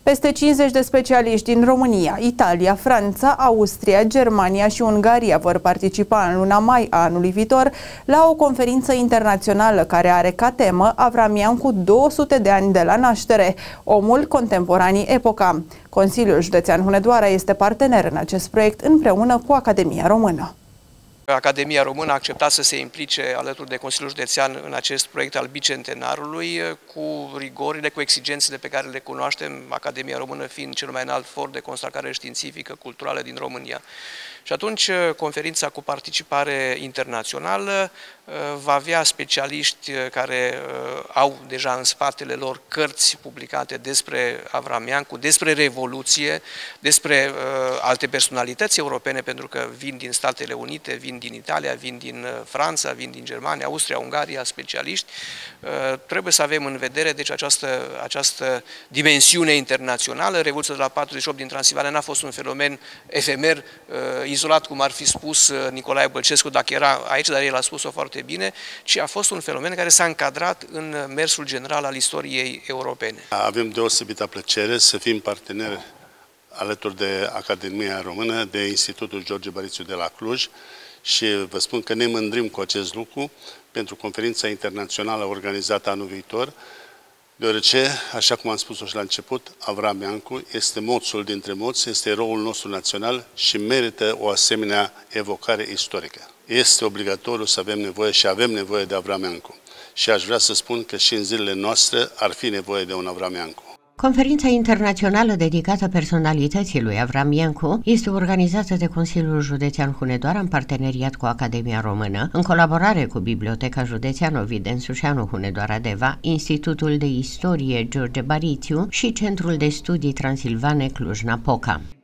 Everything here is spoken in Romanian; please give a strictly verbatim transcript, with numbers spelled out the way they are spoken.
Peste cincizeci de specialiști din România, Italia, Franța, Austria, Germania și Ungaria vor participa în luna mai a anului viitor la o conferință internațională care are ca temă Avramian cu două sute de ani de la naștere, omul contemporanii epoca. Consiliul Județean Hunedoara este partener în acest proiect împreună cu Academia Română. Academia Română a acceptat să se implice alături de Consiliul Județean în acest proiect al bicentenarului, cu rigorile, cu exigențele pe care le cunoaștem, Academia Română fiind cel mai înalt for de consacrare științifică, culturală din România. Și atunci, conferința cu participare internațională va avea specialiști care au deja în spatele lor cărți publicate despre Avramiancu, despre Revoluție, despre alte personalități europene, pentru că vin din Statele Unite, vin din Italia, vin din Franța, vin din Germania, Austria, Ungaria, specialiști. Trebuie să avem în vedere deci această, această dimensiune internațională. Revoluția de la patruzeci și opt din Transilvania n-a fost un fenomen efemer, izolat, cum ar fi spus Nicolae Bălcescu, dacă era aici, dar el a spus-o foarte bine, ci a fost un fenomen care s-a încadrat în mersul general al istoriei europene. Avem deosebită plăcere să fim parteneri alături de Academia Română, de Institutul George Barițiu de la Cluj, și vă spun că ne mândrim cu acest lucru pentru conferința internațională organizată anul viitor, deoarece, așa cum am spus-o și la început, Avramiancu este moțul dintre moți, este eroul nostru național și merită o asemenea evocare istorică. Este obligatoriu să avem nevoie și avem nevoie de Avramiancu. Și aș vrea să spun că și în zilele noastre ar fi nevoie de un Avramiancu. Conferința internațională dedicată personalității lui Avramiancu este organizată de Consiliul Județean Hunedoara în parteneriat cu Academia Română, în colaborare cu Biblioteca Județeană Ovidiu Sușanu Hunedoara Deva, Institutul de Istorie George Barițiu și Centrul de Studii Transilvane Cluj-Napoca.